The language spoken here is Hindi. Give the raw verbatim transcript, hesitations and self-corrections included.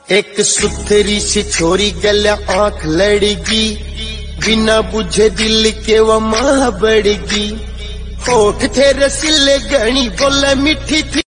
एक सुथरी सी छोरी गल आंख लड़गी, बिना बुझे दिल के वो मां बढ़गी। होठ थे रसीले गणी बोला मीठी थी।